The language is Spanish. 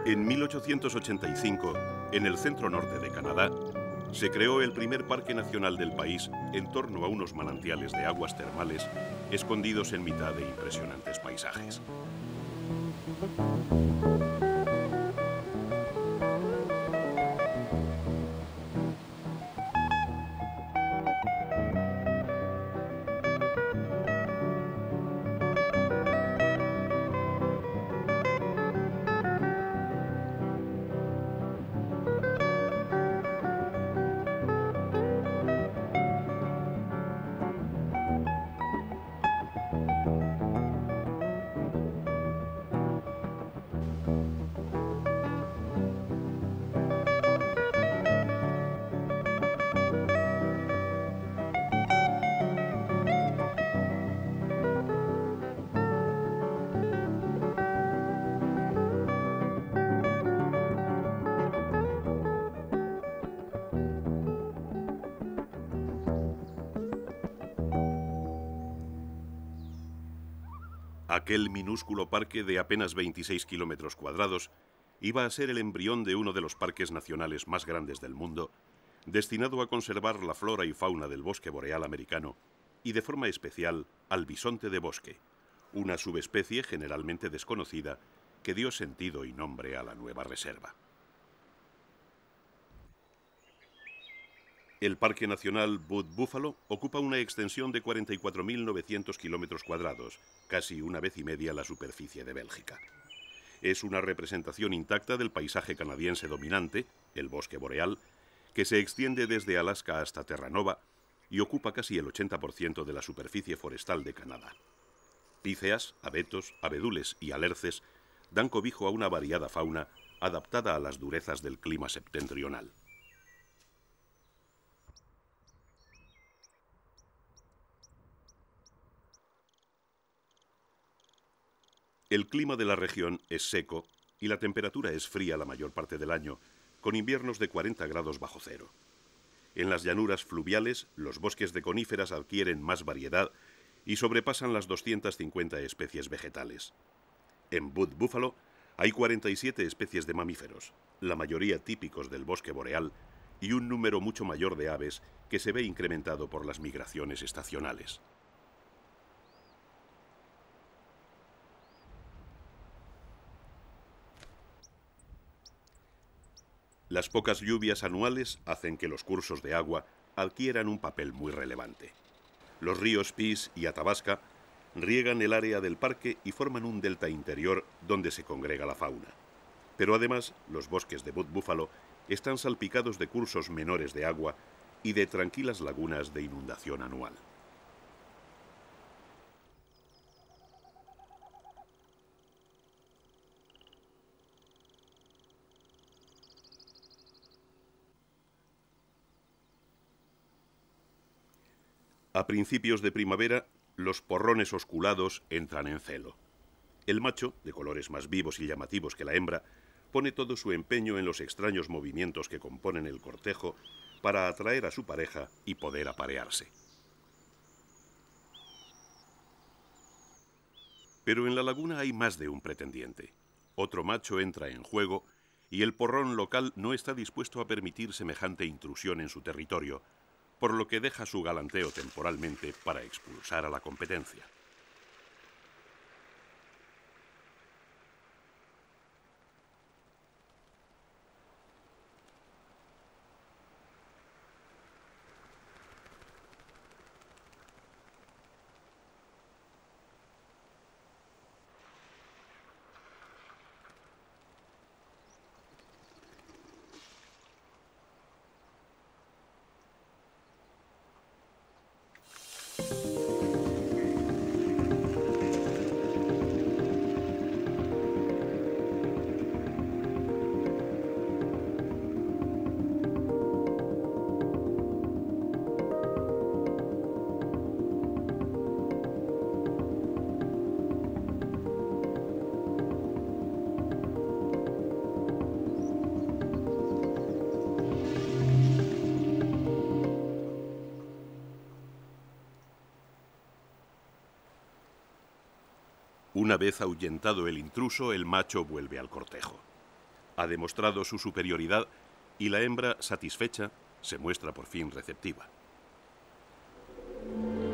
En 1885, en el centro norte de Canadá, se creó el primer parque nacional del país en torno a unos manantiales de aguas termales escondidos en mitad de impresionantes paisajes. Aquel minúsculo parque de apenas 26 kilómetros cuadrados iba a ser el embrión de uno de los parques nacionales más grandes del mundo, destinado a conservar la flora y fauna del bosque boreal americano y de forma especial al bisonte de bosque, una subespecie generalmente desconocida que dio sentido y nombre a la nueva reserva. El Parque Nacional Butte-Buffalo ocupa una extensión de 44.900 kilómetros cuadrados, casi una vez y media la superficie de Bélgica. Es una representación intacta del paisaje canadiense dominante, el bosque boreal, que se extiende desde Alaska hasta Terranova y ocupa casi el 80% de la superficie forestal de Canadá. Píceas, abetos, abedules y alerces dan cobijo a una variada fauna adaptada a las durezas del clima septentrional. El clima de la región es seco y la temperatura es fría la mayor parte del año, con inviernos de 40 grados bajo cero. En las llanuras fluviales, los bosques de coníferas adquieren más variedad y sobrepasan las 250 especies vegetales. En Butte-Buffalo hay 47 especies de mamíferos, la mayoría típicos del bosque boreal, y un número mucho mayor de aves que se ve incrementado por las migraciones estacionales. Las pocas lluvias anuales hacen que los cursos de agua adquieran un papel muy relevante. Los ríos Peace y Athabasca riegan el área del parque y forman un delta interior donde se congrega la fauna. Pero además, los bosques de Butte-Buffalo están salpicados de cursos menores de agua y de tranquilas lagunas de inundación anual. A principios de primavera, los porrones osculados entran en celo. El macho, de colores más vivos y llamativos que la hembra, pone todo su empeño en los extraños movimientos que componen el cortejo para atraer a su pareja y poder aparearse. Pero en la laguna hay más de un pretendiente. Otro macho entra en juego y el porrón local no está dispuesto a permitir semejante intrusión en su territorio, por lo que deja su galanteo temporalmente para expulsar a la competencia. Una vez ahuyentado el intruso, el macho vuelve al cortejo. Ha demostrado su superioridad y la hembra, satisfecha, se muestra por fin receptiva.